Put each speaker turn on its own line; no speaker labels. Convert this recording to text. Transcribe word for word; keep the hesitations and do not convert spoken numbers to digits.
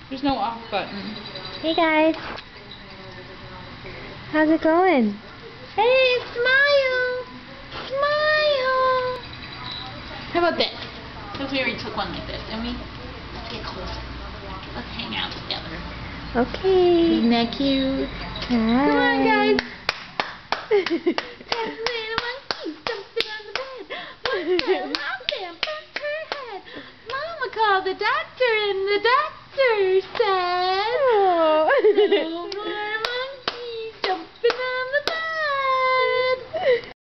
There's no off button.
Hey guys. How's it going?
Hey, smile! Smile! How about this? Because we already took one like this, and we let's get closer. Let's hang out together.
Okay.
Isn't that cute?
Hi.
Come on, guys. Ten little monkeys jumping on the bed. One fell off there and bumped her head. Mama called the doctor, and the doctor said,
Oh.
"Little